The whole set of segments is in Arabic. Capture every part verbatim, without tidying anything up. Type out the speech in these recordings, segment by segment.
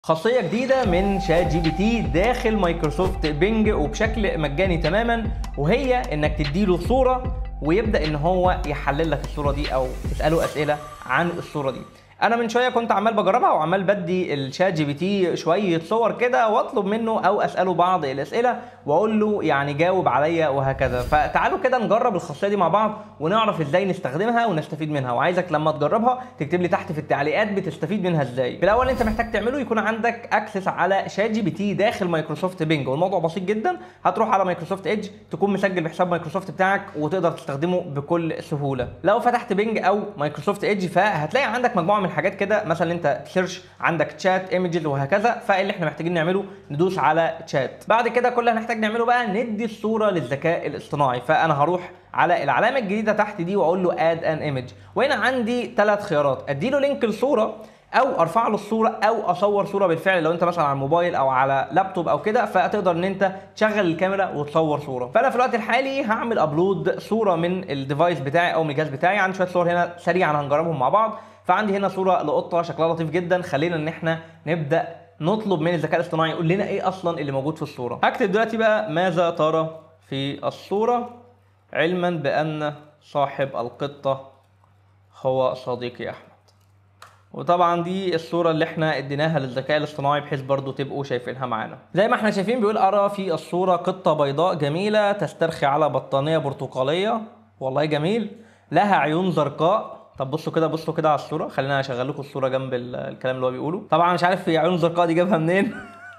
خاصية جديدة من شات جي بي تي داخل مايكروسوفت بينج وبشكل مجاني تماما، وهي انك تديله صورة ويبدأ ان هو يحلل لك الصورة دي او تسأله اسئلة عن الصورة دي. انا من شوية كنت عمال بجربها وعمال بدي الشات جي بي تي شوية صور كده واطلب منه او اسأله بعض الاسئلة واقول له يعني جاوب عليا وهكذا. فتعالوا كده نجرب الخاصية دي مع بعض ونعرف ازاي نستخدمها ونستفيد منها، وعايزك لما تجربها تكتب لي تحت في التعليقات بتستفيد منها ازاي. في الاول انت محتاج تعمله يكون عندك اكسس على شات جي بي تي داخل مايكروسوفت بينج، والموضوع بسيط جدا. هتروح على مايكروسوفت ايدج، تكون مسجل بحساب مايكروسوفت بتاعك وتقدر تستخدمه بكل سهوله. لو فتحت بينج او مايكروسوفت ايدج فهتلاقي عندك مجموعه من الحاجات كده، مثلا انت سيرش عندك تشات ايمجز وهكذا. فاللي احنا محتاجين نعمله ندوس على تشات. بعد كده كل اللي هنحتاج نعمله بقى ندي الصوره للذكاء الاصطناعي. فانا هروح على العلامه الجديده تحت دي واقول له اد ان ايمج، وهنا عندي ثلاث خيارات: اديله لينك الصوره، او ارفع له الصوره، او اصور صوره بالفعل. لو انت مثلا على الموبايل او على لابتوب او كده فتقدر ان انت تشغل الكاميرا وتصور صوره. فانا في الوقت الحالي هعمل ابلود صوره من الديفايس بتاعي او من الجهاز بتاعي. عندي شويه صور هنا سريعا هنجربهم مع بعض. فعندي هنا صوره لقطه شكلها لطيف جدا. خلينا ان احنا نبدا نطلب من الذكاء الاصطناعي يقول لنا ايه اصلا اللي موجود في الصوره. هكتب دلوقتي بقى ماذا ترى في الصوره علما بان صاحب القطه هو صديقي احمد. وطبعا دي الصورة اللي احنا اديناها للذكاء الاصطناعي بحيث برضو تبقوا شايفينها معانا. زي ما احنا شايفين بيقول ارى في الصورة قطة بيضاء جميلة تسترخي على بطانية برتقالية. والله جميل. لها عيون زرقاء. طب بصوا كده بصوا كده على الصورة. خلينا اشغل لكم الصورة جنب الكلام اللي هو بيقوله. طبعا مش عارف هي عيون زرقاء دي جابها منين.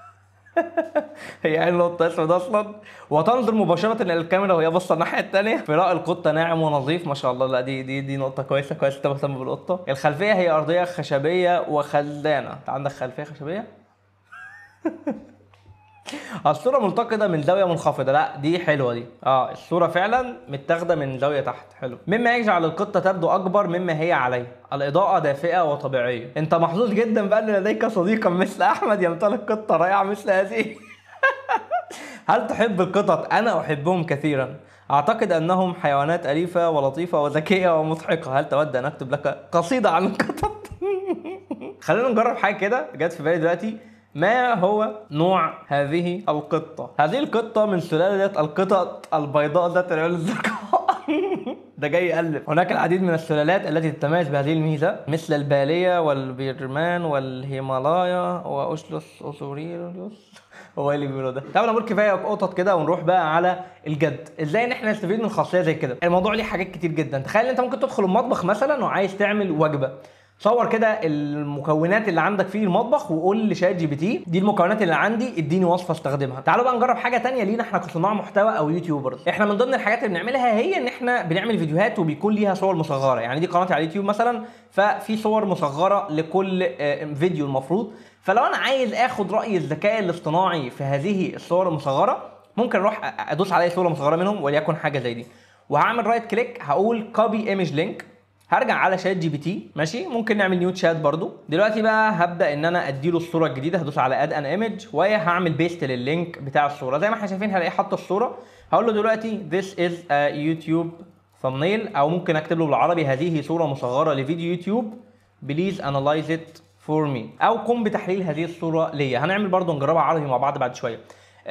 هي عين القطة اسود اصلا، وتنظر مباشرة الى الكاميرا وهي باصة الناحية التانية. فراء القطة ناعم ونظيف ما شاء الله. لا دي دي دي نقطة كويسة. كويس انت مهتم بالقطة. الخلفية هي ارضية خشبية وخلدانة. انت عندك خلفية خشبية؟ الصورة ملتقطة من زاوية منخفضة. لا دي حلوة دي. اه الصورة فعلا متاخدة من زاوية تحت. حلو. مما يجعل القطة تبدو اكبر مما هي عليه. الاضاءة دافئة وطبيعية. انت محظوظ جدا بقى ان لديك صديقا مثل احمد يمتلك قطة رائعة مثل هذه. هل تحب القطط؟ انا احبهم كثيرا. اعتقد انهم حيوانات اليفة ولطيفة وذكية ومضحكة. هل تود ان اكتب لك قصيدة عن القطط؟ خلينا نجرب حاجة كده جت في بالي دلوقتي. ما هو نوع هذه القطة؟ هذه القطة من سلالة القطط البيضاء ذات العيون الزرقاء. ده جاي يقلب. هناك العديد من السلالات التي تتميز بهذه الميزة، مثل البالية والبيرمان والهيمالايا وأوشلوس أوسوريليوس. هو ايه اللي بيقولوا ده؟ طب انا بقول كفايه قطط كده ونروح بقى على الجد. ازاي ان احنا نستفيد من خاصيه زي كده؟ الموضوع ليه حاجات كتير جدا. تخيل انت ممكن تدخل المطبخ مثلا وعايز تعمل وجبه. صور كده المكونات اللي عندك في المطبخ وقول لشات جي بي تي دي المكونات اللي عندي، اديني وصفه استخدمها. تعالوا بقى نجرب حاجه ثانيه لينا احنا كصناع محتوى او يوتيوبرز. احنا من ضمن الحاجات اللي بنعملها هي ان احنا بنعمل فيديوهات وبيكون ليها صور مصغره. يعني دي قناتي على اليوتيوب مثلا، ففي صور مصغره لكل فيديو المفروض. فلو انا عايز اخد راي الذكاء الاصطناعي في هذه الصور المصغره، ممكن اروح ادوس على اي صوره مصغره منهم وليكن حاجه زي دي، وهعمل رايت كليك هقول كوبي ايمج لينك. هرجع على شات جي بي تي. ماشي. ممكن نعمل نيو شات برضو. دلوقتي بقى هبدا ان انا اديله الصوره الجديده. هدوس على اد ان ايمج وهعمل بيست لللينك بتاع الصوره. زي ما احنا شايفين هلاقيه حاط الصوره. هقول له دلوقتي this is a YouTube thumbnail، او ممكن اكتب له بالعربي هذه صوره مصغره لفيديو يوتيوب please analyze it for me، او قم بتحليل هذه الصوره ليا. هنعمل برضو نجربها عربي مع بعض بعد شويه.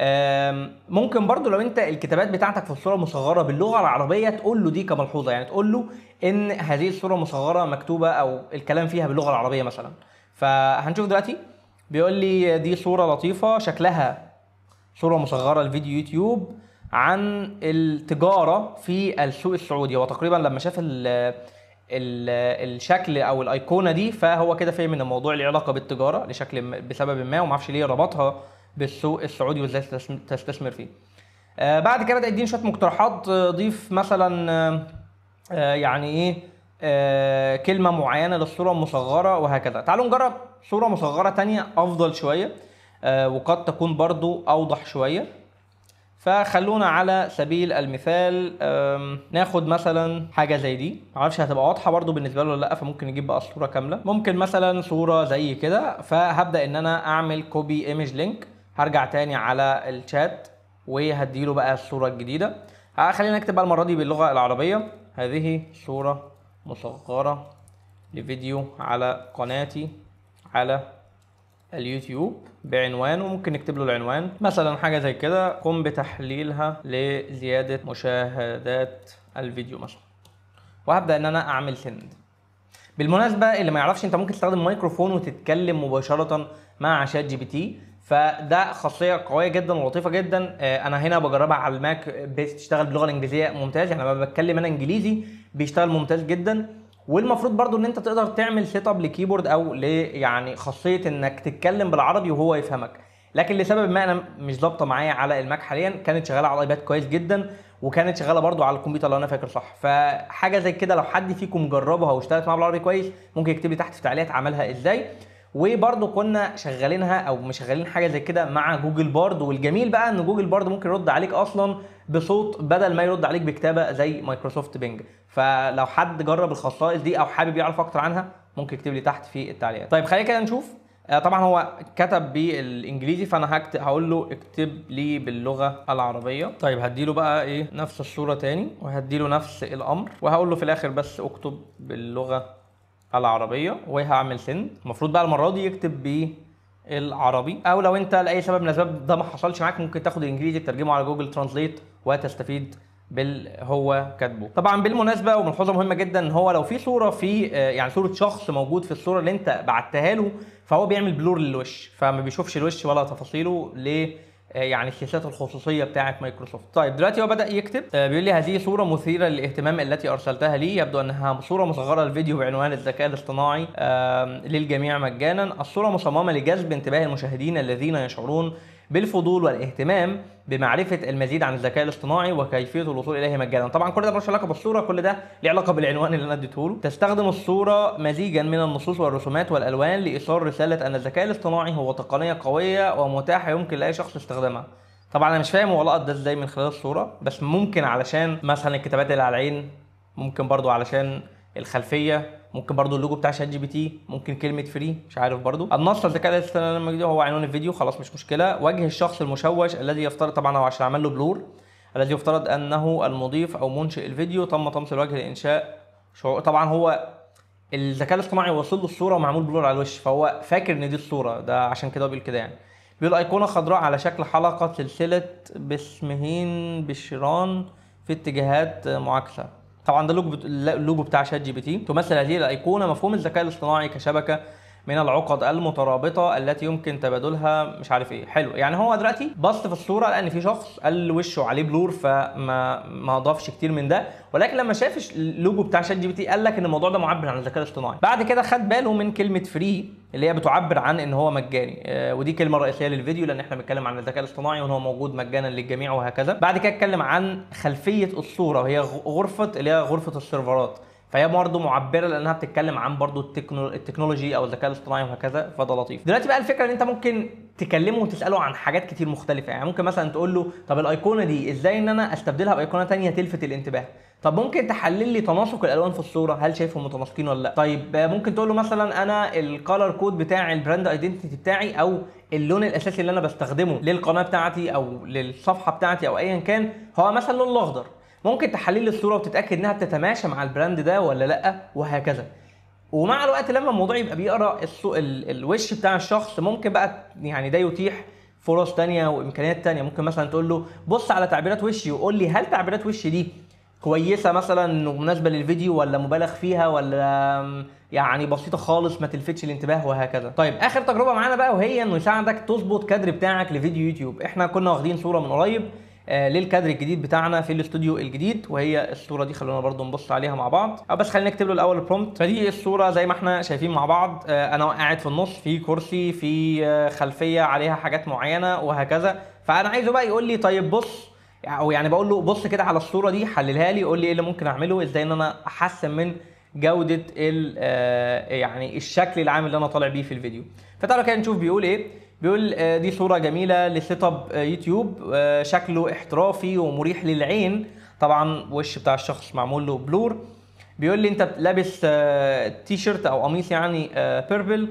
ممكن برضو لو انت الكتابات بتاعتك في الصوره مصغره باللغه العربيه تقول له دي كملحوظه. يعني تقول له ان هذه الصوره مصغره مكتوبه او الكلام فيها باللغه العربيه مثلا. فهنشوف دلوقتي. بيقول لي دي صوره لطيفه شكلها صوره مصغره لفيديو يوتيوب عن التجاره في السوق السعودي. هو تقريبا لما شاف ال الشكل او الايقونه دي فهو كده فهم ان الموضوع له علاقه بالتجاره لشكل بسبب ما، وما اعرفش ليه ربطها بالسوق السعودي وازاي تستثمر فيه. آه بعد كده بدا يديني شويه مقترحات. ضيف مثلا آه يعني ايه آه كلمه معينه للصوره المصغره وهكذا. تعالوا نجرب صوره مصغره تانية افضل شويه آه وقد تكون برضو اوضح شويه. فخلونا على سبيل المثال ناخد مثلا حاجه زي دي. معرفش هتبقى واضحه برضو بالنسبه له ولا لا، فممكن نجيب بقى الصوره كامله. ممكن مثلا صوره زي كده. فهبدا ان انا اعمل كوبي ايمج لينك. هرجع تاني على الشات وهديله بقى الصوره الجديده. خلينا نكتب بقى المره دي باللغه العربيه هذه صوره مصغره لفيديو على قناتي على اليوتيوب بعنوان، وممكن نكتب له العنوان مثلا حاجه زي كده، قم بتحليلها لزياده مشاهدات الفيديو مثلا، وهبدا ان انا اعمل سند. بالمناسبه اللي ما يعرفش، انت ممكن تستخدم ميكروفون وتتكلم مباشره مع شات جي بي تي، فده خاصيه قويه جدا ولطيفه جدا. انا هنا بجربها على الماك، بتشتغل باللغه الانجليزيه ممتاز، يعني لما بتكلم انا انجليزي بيشتغل ممتاز جدا. والمفروض برضو ان انت تقدر تعمل سيت اب لكيبورد او ل يعني خاصيه انك تتكلم بالعربي وهو يفهمك، لكن لسبب ما انا مش ظابطه معايا على الماك حاليا. كانت شغاله على الايباد كويس جدا، وكانت شغاله برضو على الكمبيوتر لو انا فاكر صح. فحاجه زي كده لو حد فيكم جربها واشتغلت معاه بالعربي كويس، ممكن يكتب لي تحت في التعليقات عملها ازاي. وبرضو كنا شغالينها او مشغلين حاجه زي كده مع جوجل بارد، والجميل بقى ان جوجل بارد ممكن يرد عليك اصلا بصوت بدل ما يرد عليك بكتابه زي مايكروسوفت بينج. فلو حد جرب الخصائص دي او حابب يعرف اكتر عنها، ممكن يكتب لي تحت في التعليقات. طيب خلينا كده نشوف. طبعا هو كتب بالانجليزي، فانا هكتب هقول له اكتب لي باللغه العربيه. طيب هديله بقى ايه نفس الصوره تاني، وهديله نفس الامر، وهقول له في الاخر بس اكتب باللغه العربيه، وهعمل سند. المفروض بقى المره دي يكتب بالعربي، او لو انت لاي سبب من الاسباب ده ما حصلش معاك، ممكن تاخد الانجليزي تترجمه على جوجل ترانسليت وتستفيد بال هو كاتبه. طبعا بالمناسبه وملحوظه مهمه جدا، ان هو لو في صوره في يعني صوره شخص موجود في الصوره اللي انت بعتها له، فهو بيعمل بلور للوش، فما بيشوفش الوش ولا تفاصيله ل يعني سياسات الخصوصيه بتاعه مايكروسوفت. طيب دلوقتي هو بدا يكتب، بيقول لي هذه صوره مثيره للاهتمام التي ارسلتها لي، يبدو انها صوره مصغره للفيديو بعنوان الذكاء الاصطناعي للجميع مجانا. الصوره مصممه لجذب انتباه المشاهدين الذين يشعرون بالفضول والاهتمام بمعرفه المزيد عن الذكاء الاصطناعي وكيفيه الوصول اليه مجانا. طبعا كل ده ملوش علاقه بالصوره، كل ده ليه علاقه بالعنوان اللي انا اديته له. تستخدم الصوره مزيجا من النصوص والرسومات والالوان لايصال رساله ان الذكاء الاصطناعي هو تقنيه قويه ومتاحه يمكن لاي شخص استخدامها. طبعا انا مش فاهم هو لقط ده ازاي من خلال الصوره، بس ممكن علشان مثلا الكتابات اللي على العين، ممكن برضو علشان الخلفيه، ممكن برضو اللوجو بتاع شات جي بي تي، ممكن كلمه فري، مش عارف برضو. النص الذكاء الاصطناعي هو عنوان الفيديو، خلاص مش مشكله. وجه الشخص المشوش الذي يفترض، طبعا هو عشان عمل له بلور، الذي يفترض انه المضيف او منشئ الفيديو، تم طمس الوجه لانشاء شعور. طبعا هو الذكاء الاصطناعي وصل له الصوره ومعمول بلور على الوش، فهو فاكر ان دي الصوره، ده عشان كده بيقول كده يعني. بيقول ايقونه خضراء على شكل حلقه سلسله باسمهين بشران في اتجاهات معاكسه. طبعا ده اللوجو بتاع شات جي بي تي. تمثل هذه الايقونه مفهوم الذكاء الاصطناعي كشبكه من العقد المترابطه التي يمكن تبادلها مش عارف ايه. حلو، يعني هو دلوقتي بص في الصوره لان في شخص قال وشه عليه بلور، فما ما اضافش كتير من ده، ولكن لما شاف اللوجو بتاع شات جي بي تي قال لك ان الموضوع ده معبر عن الذكاء الاصطناعي. بعد كده خد باله من كلمه فري اللي هي بتعبر عن ان هو مجاني، آه ودي كلمه رئيسيه للفيديو لان احنا بنتكلم عن الذكاء الاصطناعي وان هو موجود مجانا للجميع وهكذا. بعد كده اتكلم عن خلفيه الصوره وهي غرفه اللي هي غرفه السيرفرات، فهي برضه معبره لانها بتتكلم عن برضه التكنو... التكنولوجي او الذكاء الاصطناعي وهكذا، فده لطيف. دلوقتي بقى الفكره ان انت ممكن تكلمه وتساله عن حاجات كتير مختلفه، يعني ممكن مثلا تقول له طب الايقونه دي ازاي ان انا استبدلها بايقونه ثانيه تلفت الانتباه؟ طب ممكن تحلل لي تناسق الالوان في الصوره، هل شايفهم متناسقين ولا لا؟ طيب ممكن تقول له مثلا انا الكالر كود بتاع البراند ايدنتيتي بتاعي او اللون الاساسي اللي انا بستخدمه للقناه بتاعتي او للصفحه بتاعتي او ايا كان هو مثلا اللون الاخضر. ممكن تحلل الصوره وتتاكد انها بتتماشى مع البراند ده ولا لا وهكذا. ومع الوقت لما الموضوع يبقى بيقرا ال... الوش بتاع الشخص، ممكن بقى يعني ده يتيح فرص تانية وامكانيات تانية. ممكن مثلا تقول له بص على تعبيرات وشي وقول لي هل تعبيرات وشي دي كويسه مثلا ومناسبه للفيديو ولا مبالغ فيها ولا يعني بسيطه خالص ما تلفتش الانتباه وهكذا. طيب اخر تجربه معانا بقى وهي انه يساعدك تظبط كادر بتاعك لفيديو يوتيوب. احنا كنا واخدين صوره من قريب آه للكادر الجديد بتاعنا في الاستوديو الجديد، وهي الصوره دي خلونا برضو نبص عليها مع بعض، او بس خلينا نكتب له الاول البرومبت. فدي الصوره زي ما احنا شايفين مع بعض، آه انا قاعد في النص في كرسي، في آه خلفيه عليها حاجات معينه وهكذا. فانا عايزه بقى يقول لي طيب بص، او يعني بقول له بص كده على الصوره دي حللها لي، قول لي ايه اللي ممكن اعمله، ازاي ان انا احسن من جوده ال آه يعني الشكل العام اللي انا طالع بيه في الفيديو. فتعالوا كده نشوف بيقول ايه. بيقول آه دي صوره جميله لسيت اب آه يوتيوب، آه شكله احترافي ومريح للعين. طبعا وش بتاع الشخص معمول له بلور. بيقول لي انت لابس آه تي شيرت او قميص يعني بيربل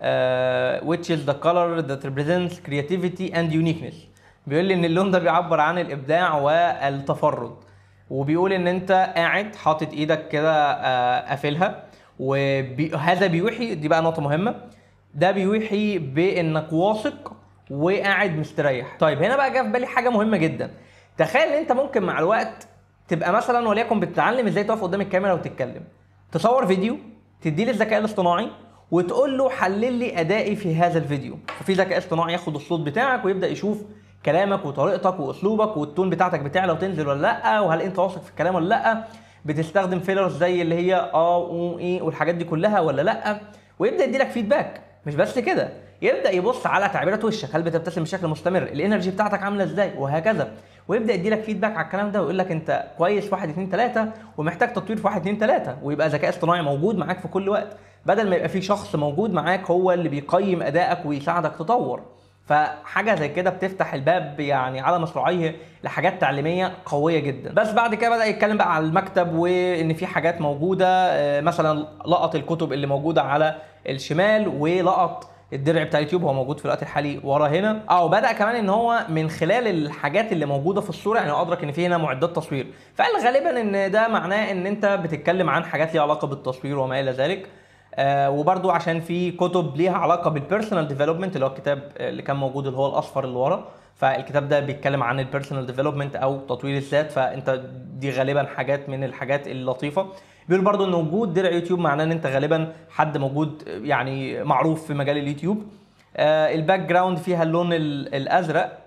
آه which is the color that represents creativity and uniqueness. بيقول لي ان اللون ده بيعبر عن الابداع والتفرد. وبيقول ان انت قاعد حاطط ايدك كده قافلها، وهذا بيوحي، دي بقى نقطه مهمه، ده بيوحي بانك واثق وقاعد مستريح. طيب هنا بقى جه في بالي حاجه مهمه جدا. تخيل ان انت ممكن مع الوقت تبقى مثلا وليكن بتتعلم ازاي تقف قدام الكاميرا وتتكلم، تصور فيديو تديه للذكاء الاصطناعي وتقول له حلل لي ادائي في هذا الفيديو، ففي ذكاء اصطناعي ياخد الصوت بتاعك ويبدا يشوف كلامك وطريقتك واسلوبك والتون بتاعتك بتعلى وتنزل ولا لا، وهل انت واثق في الكلام ولا لا، بتستخدم فيلرز زي اللي هي اه و ايه والحاجات دي كلها ولا لا، ويبدا يدي لك فيدباك. مش بس كده، يبدا يبص على تعبيرات وشك، هل بتبتسم بشكل مستمر، الانرجي بتاعتك عامله ازاي، وهكذا، ويبدا يدي لك فيدباك على الكلام ده ويقول لك انت كويس في واحد اتنين تلاته ومحتاج تطوير في واحد اتنين تلاته، ويبقى ذكاء اصطناعي موجود معاك في كل وقت، بدل ما يبقى في شخص موجود معاك هو اللي بيقيم ادائك ويساعدك تطور. فحاجه زي كده بتفتح الباب يعني على مصراعيه لحاجات تعليميه قويه جدا. بس بعد كده بدا يتكلم بقى على المكتب وان في حاجات موجوده، مثلا لقط الكتب اللي موجوده على الشمال ولقط الدرع بتاع اليوتيوب، هو موجود في الوقت الحالي ورا هنا. اه بدا كمان ان هو من خلال الحاجات اللي موجوده في الصوره يعني ادرك ان في هنا معدات تصوير، فقال غالبا ان ده معناه ان انت بتتكلم عن حاجات ليها علاقه بالتصوير وما الى ذلك. آه وبرده عشان في كتب ليها علاقه بالبيرسونال ديفلوبمنت اللي هو الكتاب اللي كان موجود اللي هو الاصفر اللي ورا، فالكتاب ده بيتكلم عن البيرسونال ديفلوبمنت او تطوير الذات، فانت دي غالبا حاجات من الحاجات اللطيفه. بيقول برضو ان وجود درع يوتيوب معناه ان انت غالبا حد موجود يعني معروف في مجال اليوتيوب. آه الباك جراوند فيها اللون الازرق،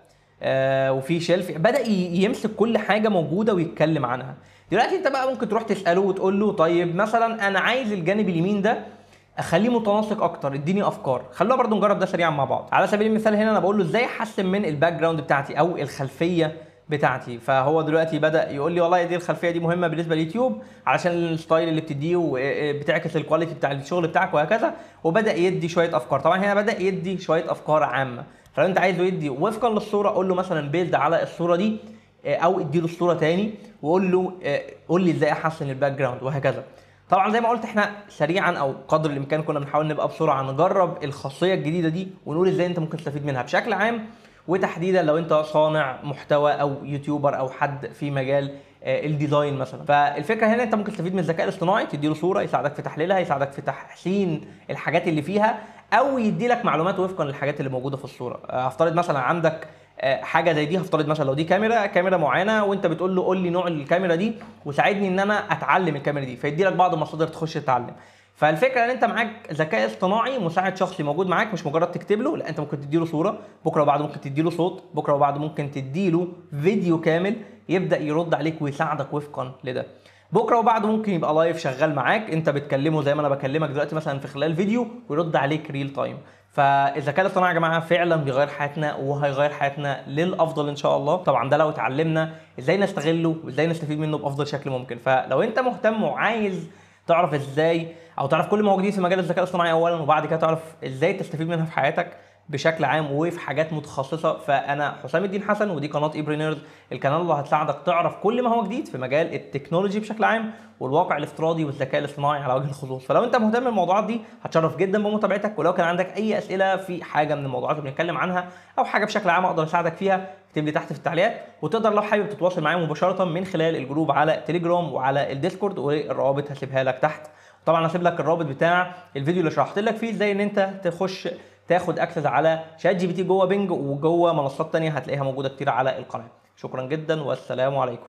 آه وفي شيلف، بدا يمسك كل حاجه موجوده ويتكلم عنها. دلوقتي انت بقى ممكن تروح تساله وتقول له طيب مثلا انا عايز الجانب اليمين ده اخليه متناسق اكتر، اديني افكار. خلونا برضو نجرب ده سريعا مع بعض. على سبيل المثال هنا انا بقول له ازاي احسن من الباك جراوند بتاعتي او الخلفيه بتاعتي، فهو دلوقتي بدا يقول لي والله دي الخلفيه دي مهمه بالنسبه لليوتيوب علشان الستايل اللي بتديه وبتعكس الكواليتي بتاع الشغل بتاعك وهكذا، وبدا يدي شويه افكار. طبعا هنا بدا يدي شويه افكار عامه، فلو انت عايزه يدي وفقا للصوره قول له مثلا بيلد على الصوره دي، او ادي له الصوره تاني وقول له قول لي ازاي احسن الباك جراوند وهكذا. طبعا زي ما قلت احنا سريعا او قدر الامكان كنا بنحاول نبقى بسرعه نجرب الخاصيه الجديده دي ونقول ازاي انت ممكن تستفيد منها بشكل عام، وتحديدا لو انت صانع محتوى او يوتيوبر او حد في مجال الديزاين مثلا. فالفكره هنا انت ممكن تستفيد من الذكاء الاصطناعي، تديله صوره يساعدك في تحليلها، يساعدك في تحسين الحاجات اللي فيها، او يدي لك معلومات وفقا للحاجات اللي موجوده في الصوره. هفترض مثلا عندك حاجه زي دي، هفترض مثلا لو دي كاميرا كاميرا معينه وانت بتقول له قول لي نوع الكاميرا دي وساعدني ان انا اتعلم الكاميرا دي، فيدي لك بعض المصادر تخش تتعلم. فالفكره ان انت معاك ذكاء اصطناعي مساعد شخصي موجود معاك، مش مجرد تكتب له، لا انت ممكن تدي له صوره، بكره وبعده ممكن تدي له صوت، بكره وبعده ممكن تدي له فيديو كامل يبدا يرد عليك ويساعدك وفقا لده. بكره وبعده ممكن يبقى لايف شغال معاك، انت بتكلمه زي ما انا بكلمك دلوقتي مثلا في خلال فيديو ويرد عليك ريل تايم. فالذكاء الاصطناعي يا جماعه فعلا بيغير حياتنا وهيغير حياتنا للافضل ان شاء الله. طبعا ده لو اتعلمنا ازاي نستغله وازاي نستفيد منه بافضل شكل ممكن. فلو انت مهتم وعايز تعرف ازاي او تعرف كل ما هو جديد في مجال الذكاء الاصطناعي اولا، وبعد كده تعرف ازاي تستفيد منها في حياتك بشكل عام وفي حاجات متخصصه، فانا حسام الدين حسن ودي قناه ايبرينيرز، القناه اللي هتساعدك تعرف كل ما هو جديد في مجال التكنولوجي بشكل عام والواقع الافتراضي والذكاء الاصطناعي على وجه الخصوص. فلو انت مهتم بالموضوعات دي هتشرف جدا بمتابعتك، ولو كان عندك اي اسئله في حاجه من الموضوعات اللي بنتكلم عنها او حاجه بشكل عام اقدر اساعدك فيها اكتب لي تحت في التعليقات، وتقدر لو حابب تتواصل معايا مباشره من خلال الجروب على تليجرام وعلى الديسكورد، والروابط هسيبها لك تحت. طبعا هسيب لك الرابط بتاع الفيديو اللي شرحت لك فيه ازاي ان انت تخش تاخد اكسس على شات جي بي تي جوه بينج وجوه منصات تانية هتلاقيها موجوده كتير على القناه. شكرا جدا والسلام عليكم.